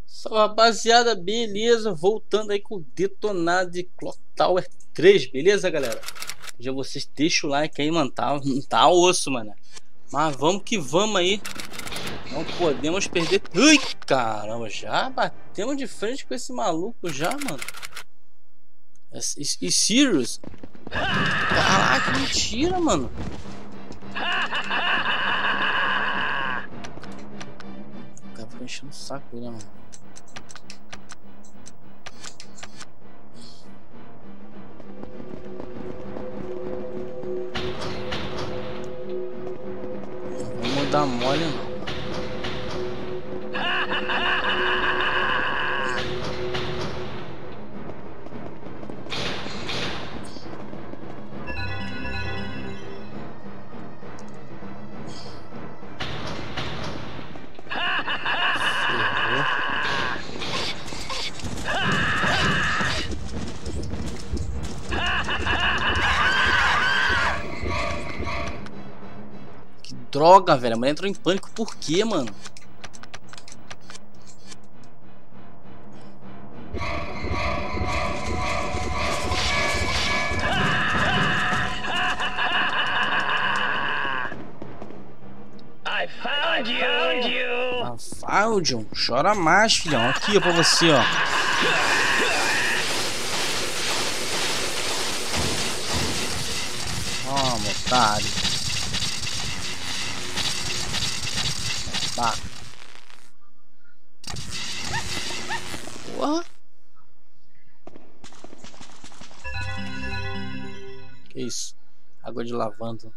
Salve, rapaziada, beleza? Voltando aí com o detonado de Clock Tower 3, beleza, galera? Já vocês deixam o like aí, mano, tá osso, mano. Mas vamos que vamos aí. Não podemos perder. Ui, caramba, já batemos de frente com esse maluco já, mano. E Sirius? Caraca, mentira, mano. O cara ficou enchendo o saco, né, mano? Vamos dar mole, não. Droga, velho, a mulher entrou em pânico. Por quê, mano? I found you. Ah, Faldion, chora mais, filhão. Aqui, ó, pra você, ó. Toma, otário. Tá. Porra. Que isso? Água de lavanda.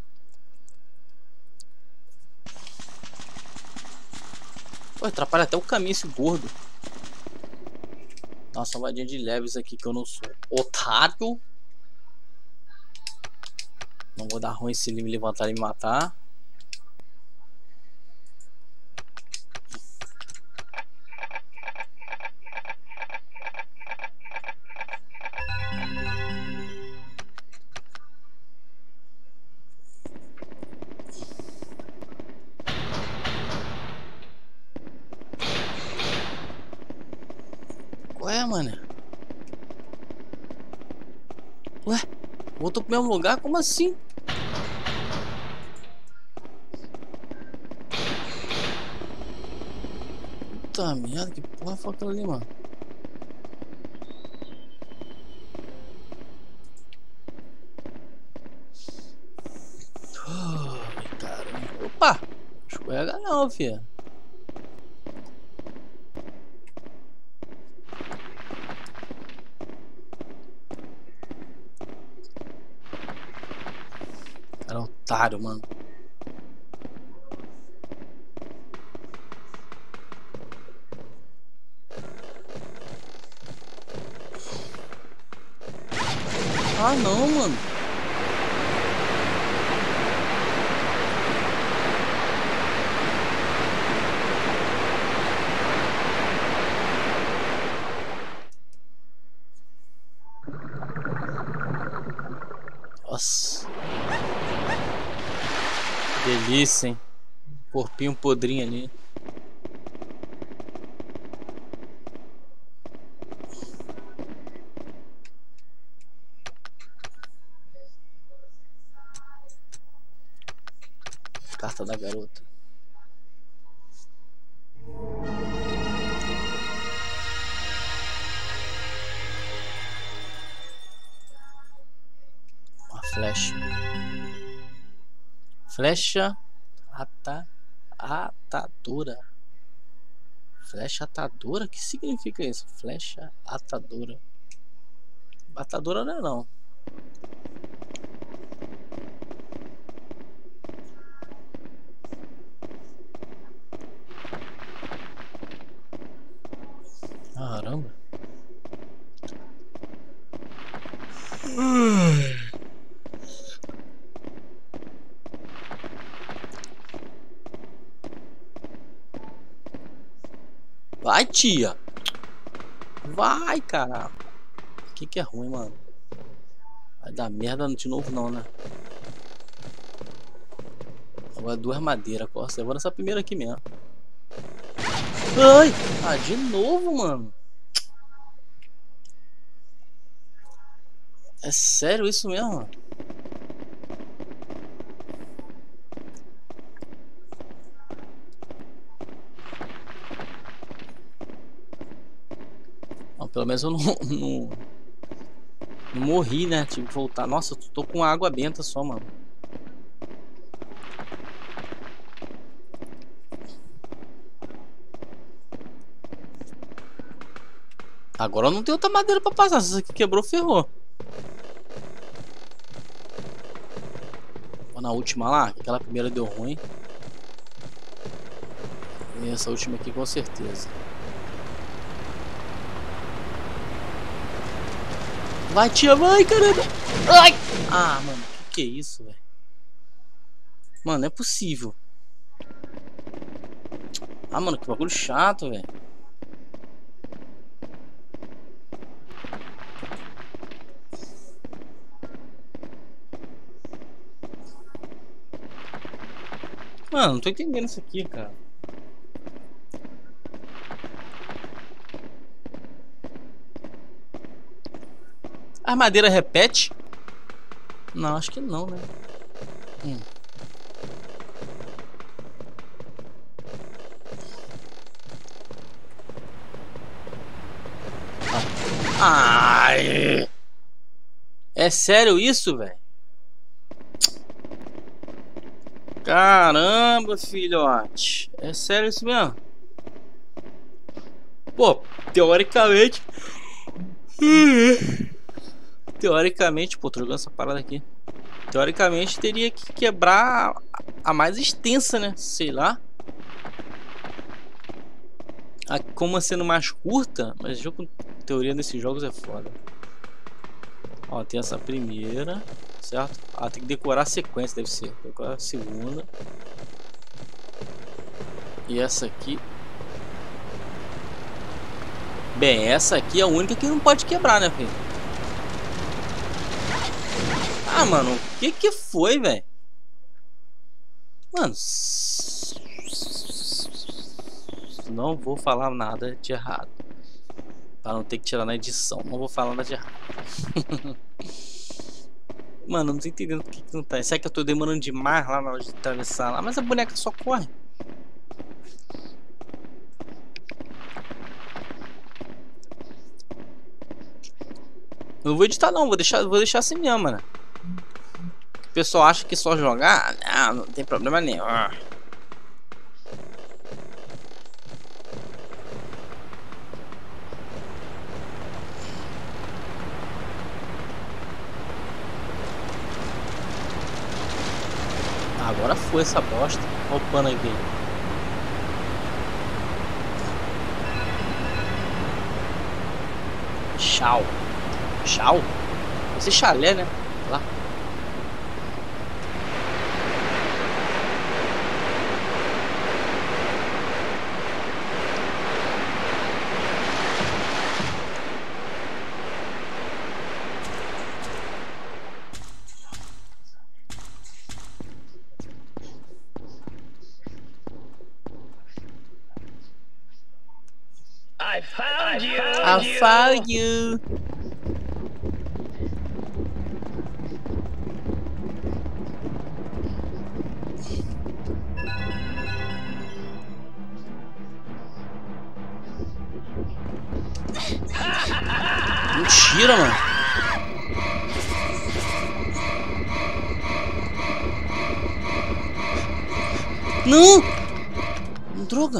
Pô, atrapalha até o caminho esse gordo. Dá uma salvadinha de leves aqui que eu não sou otário. Não vou dar ruim se ele me levantar e me matar. Ué, mano. Ué, voltou pro mesmo lugar? Como assim? Puta merda, que porra foi aquela ali, mano? Ai, caramba. Opa! Escorrega não, filha. Cara, otário, mano. Ah, não, mano. Nossa. Delícia, hein? Corpinho podrinho ali. Carta da garota. Uma flecha. Flecha atadora. Flecha atadora? O que significa isso? Flecha atadora. Atadora não é não. Caramba. Vai, tia. Vai, cara. Que é ruim, mano. Vai dar merda de novo não, né? Agora duas madeiras. Nossa, eu vou nessa primeira aqui mesmo. Ai! Ah, de novo, mano. É sério isso mesmo? Não, pelo menos eu não morri, né? Tive que voltar. Nossa, eu tô com água benta só, mano. Agora eu não tenho outra madeira pra passar. Se essa aqui quebrou, ferrou. Vou na última lá. Aquela primeira deu ruim. E essa última aqui com certeza. Vai, tia, vai, caramba. Ai! Ah, mano, que é isso, velho? Mano, não é possível. Ah, mano, que bagulho chato, velho. Mano, não tô entendendo isso aqui, cara. A madeira repete? Não, acho que não, né? Ai! É sério isso, velho? Caramba, filhote. É sério isso mesmo? Pô, teoricamente... Teoricamente, pô, tô jogando essa parada aqui. Teoricamente teria que quebrar a mais extensa, né? Sei lá. Como sendo mais curta, mas jogo teoria desses jogos é foda. Ó, tem essa primeira, certo? Ah, tem que decorar a sequência, deve ser. Decorar a segunda. E essa aqui. Bem, essa aqui é a única que não pode quebrar, né, filho? Ah, mano, o que foi, velho? Mano, não vou falar nada de errado. Pra não ter que tirar na edição. Não vou falar nada de errado. Mano, não tô entendendo por que não tá. Será que eu tô demorando demais lá na hora de atravessar lá? Mas a boneca só corre. Não vou editar não, vou deixar assim mesmo, mano. O pessoal acha que só jogar, não tem problema nenhum. Agora foi essa bosta. Olha o pano aí dele. Tchau. Tchau? Esse chalé, né? Lá. I found you. I found you. Mentira, mano. Não! Droga!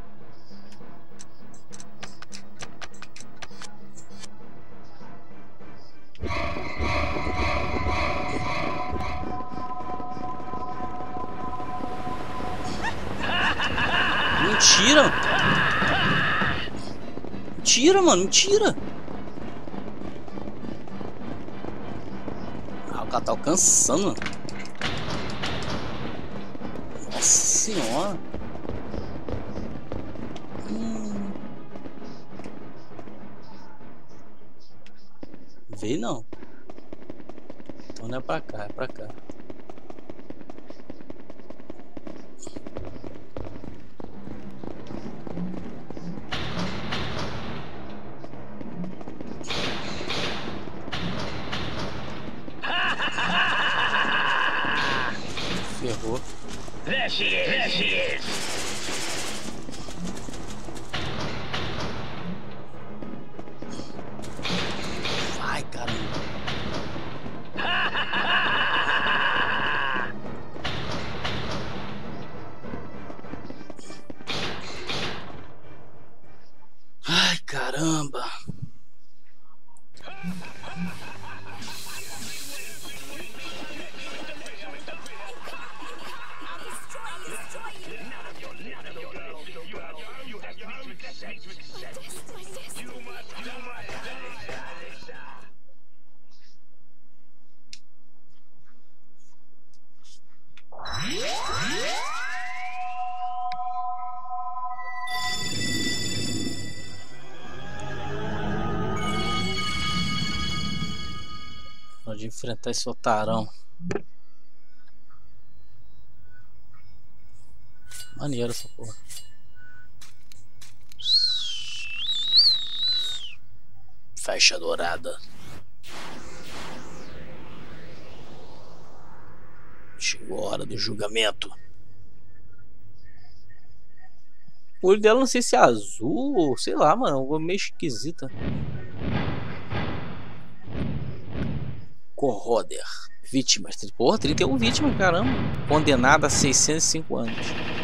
Mentira! Mentira, mano, mentira! Ah, o cara tá alcançando, mano. Nossa senhora! Veio não. Então não é pra cá, é pra cá. she is. There she is. Vai, caramba. Ai, caramba. Pode enfrentar esse otarão. Maneiro essa porra. Faixa dourada. Chegou a hora do julgamento. O olho dela não sei se é azul ou sei lá, mano, meio esquisita. Corroder. Vítimas. Porra, 31 vítimas, caramba. Condenada a 605 anos.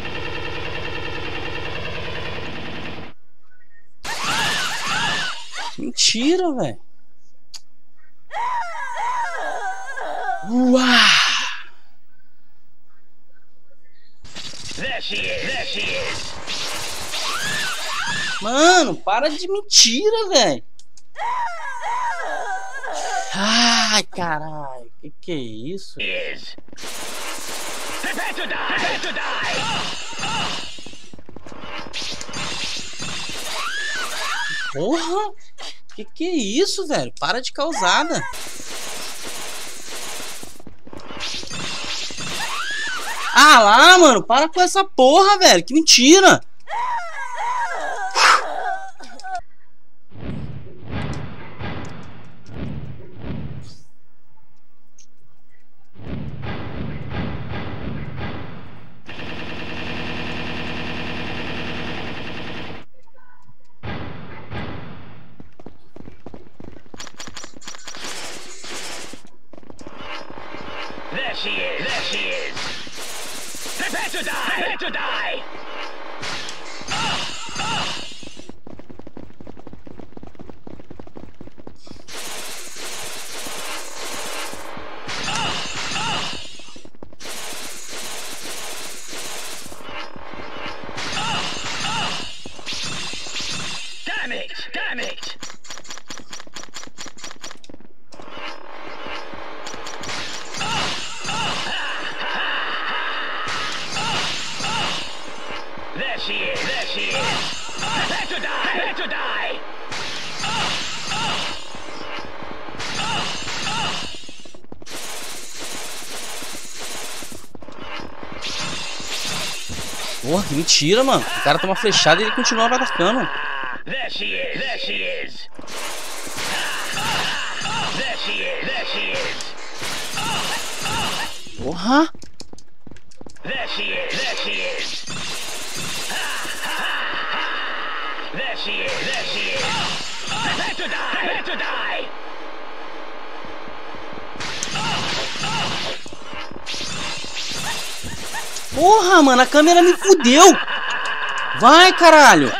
Mentira, velho. Uau! There she is. There she is. Mano, para de mentira, velho. Ai, caralho. Que é isso? Is. Prepare to die. Prepare to die. Porra! Que é isso, velho? Para de causada. Ah lá, mano, para com essa porra, velho. Que mentira. There she is. There she is. Prepare to die. Prepare to die. Damn it! Damn it! There she is. There she is. Prepare to die. Prepare to die. Porra, que mentira, mano. O cara toma flechada e ele continuava atacando. There she is. There she is. There she is. There she is. Porra. There she is. There she is. There she is. There she is. Prepare to die. Prepare to die. Porra, mano, a câmera me fudeu. Vai, caralho.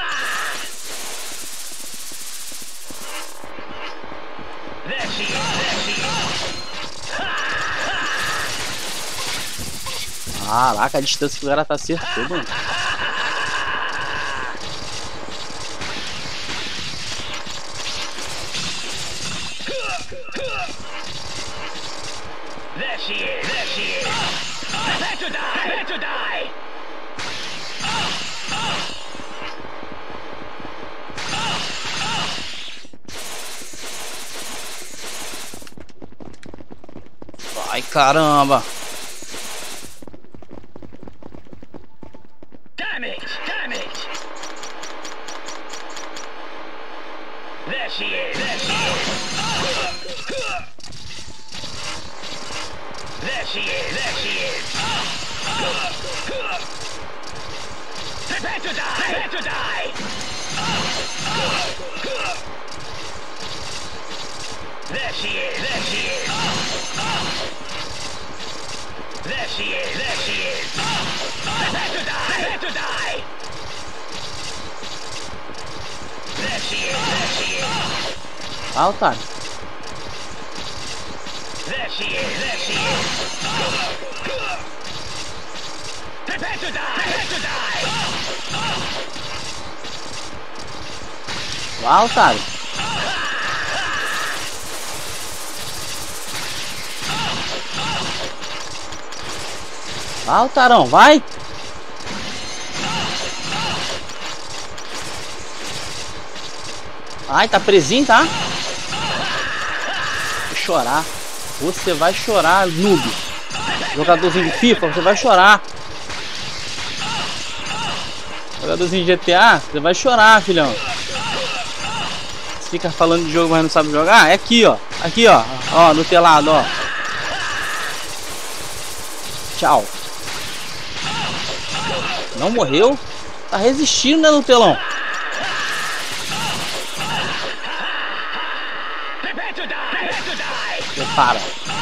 There she is. There she is. Caraca, a distância que o cara tá acertou, mano. There she is. There she is. Prepare to die. Prepare to die. Vai, caramba. Damn it! Damn it! There she is. There she is. There she is. There she is. Prepare to die! Prepare to die! There she is! There she is! There she is! There she is! Prepare to die! Prepare to die! There she is! There she is! Ah, otário. There she is! There she is! Prepare to die! Prepare to die! Ah, otário. Ah, otarão, vai. Ai, tá presinho, tá? Vou chorar. Você vai chorar, noob. Jogadorzinho de FIFA, você vai chorar. Jogadorzinho de GTA, você vai chorar, filhão. Você fica falando de jogo, mas não sabe jogar? É aqui, ó. Aqui, ó. Ó, no telado, ó. Tchau. Não morreu? Tá resistindo, né, no telão? Prepara.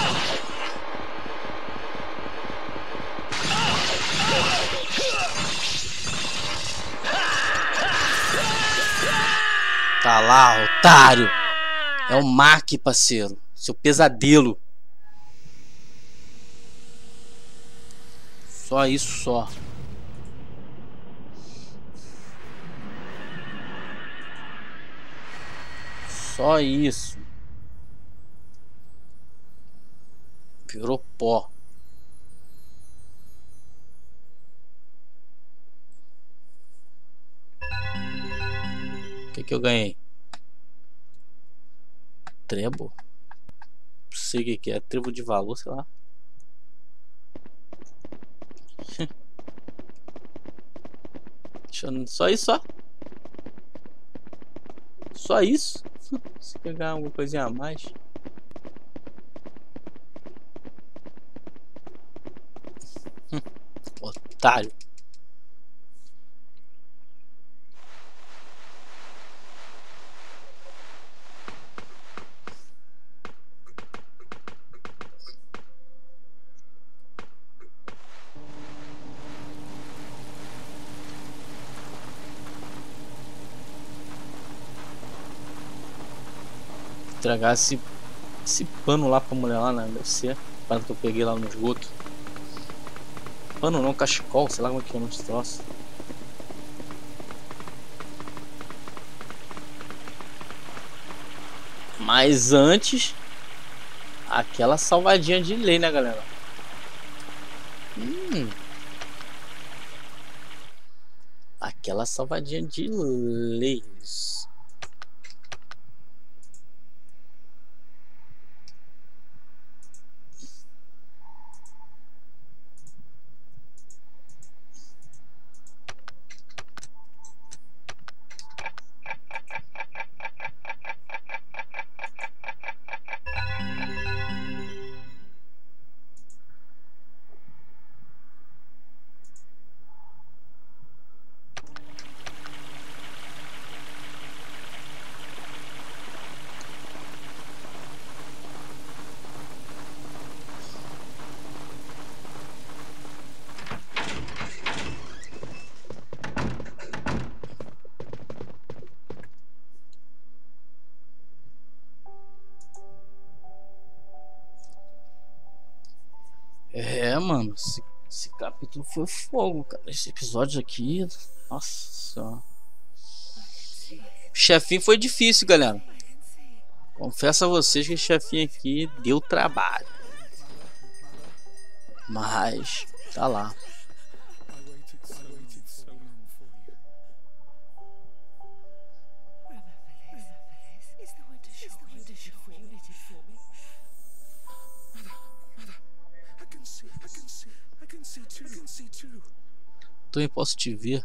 Tá lá, otário. É o Mac, parceiro. Seu pesadelo. Só isso, só. Só isso. Virou pó. O que eu ganhei? Trebo? Não sei o que é. Trebo de valor, sei lá. Só isso, só. Só isso. Se pegar alguma coisinha a mais. Otário. Entregar esse pano lá pra mulher lá, né? Deve ser. Para que eu peguei lá no esgoto. Pano não, cachecol, sei lá como é que é esse troço. Mas antes, aquela salvadinha de lei, né, galera? Aquela salvadinha de leis. É, mano, esse capítulo foi fogo, cara. Esse episódio aqui, nossa. O chefinho foi difícil, galera. Confesso a vocês que o chefinho aqui deu trabalho. Mas tá lá. Também posso te ver.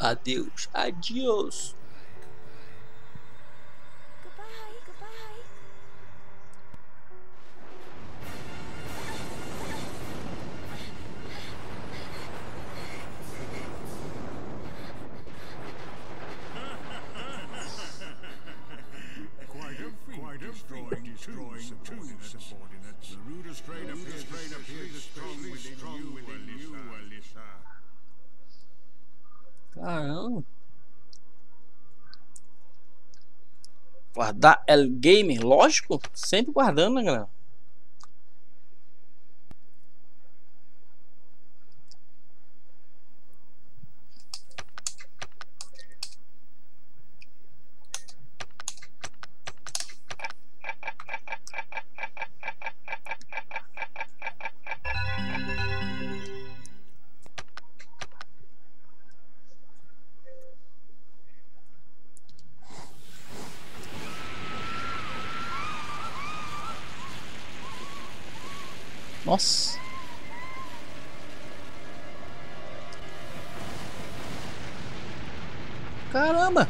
Adeus, adiós. Destroying two subordinates. The ruder strain appears strong within you, Alyssa. Caramba. Guardar El Gamer, lógico, sempre guardando, né, galera? Nossa. Caramba.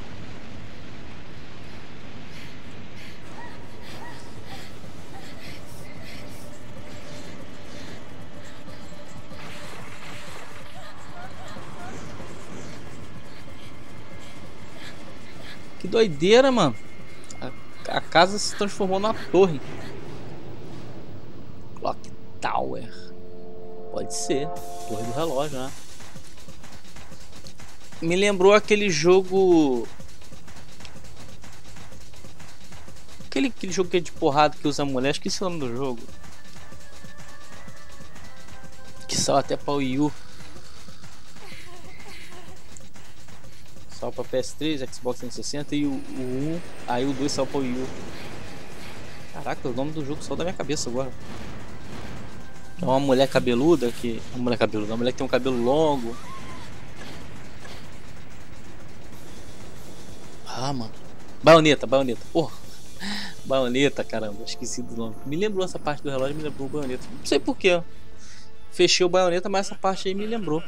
Que doideira, mano. A casa se transformou numa torre. Clock Tower. Pode ser. Torre do relógio, né? Me lembrou aquele jogo. Aquele jogo que é de porrada que usa mulher. Esqueci o nome do jogo. Que saiu até pra Wii U. Saiu pra PS3, Xbox 360 e o 1. Aí o 2 saiu pra Wii U. Caraca, o nome do jogo saiu da minha cabeça agora. É uma mulher cabeluda que. Uma mulher que tem um cabelo longo. Ah, mano. Baioneta. Porra. Baioneta, caramba. Esqueci do nome. Me lembrou essa parte do relógio, me lembrou o Baioneta. Não sei porquê. Fechei o Baioneta, mas essa parte aí me lembrou.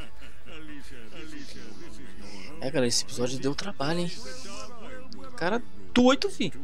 É, galera, esse episódio deu trabalho, hein? Cara, doido, fi.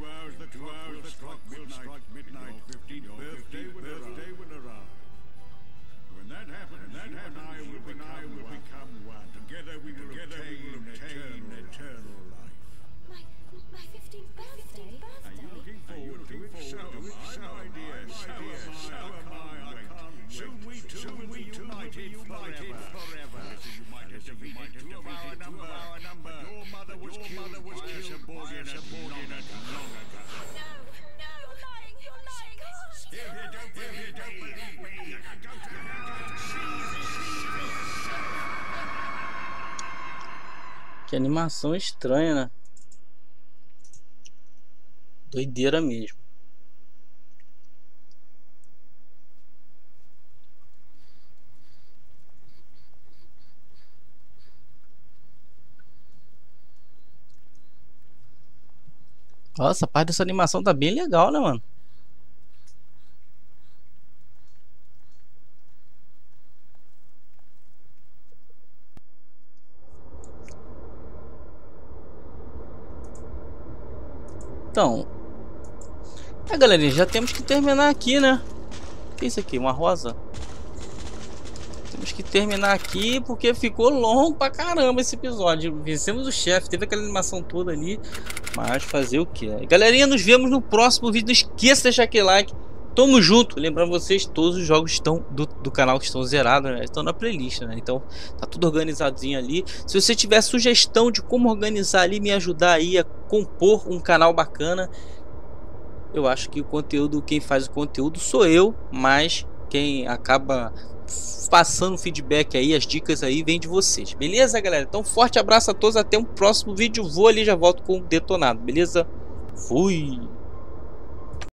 Que animação estranha, né? Doideira mesmo. Nossa, a parte dessa animação tá bem legal, né, mano? Então, galerinha, já temos que terminar aqui, né? O que é isso aqui? Uma rosa? Temos que terminar aqui porque ficou longo pra caramba esse episódio. Vencemos o chefe, teve aquela animação toda ali, mas fazer o que? Galerinha, nos vemos no próximo vídeo. Não esqueça de deixar aquele like. Tamo junto. Lembrando vocês, todos os jogos estão do canal que estão zerados, né? Estão na playlist, né? Então tá tudo organizadinho ali. Se você tiver sugestão de como organizar ali, me ajudar aí a compor um canal bacana, eu acho que o conteúdo, quem faz o conteúdo sou eu, mas quem acaba passando feedback aí, as dicas aí, vem de vocês, beleza, galera? Então forte abraço a todos, até um próximo vídeo. Vou ali, já volto com o detonado, beleza? Fui!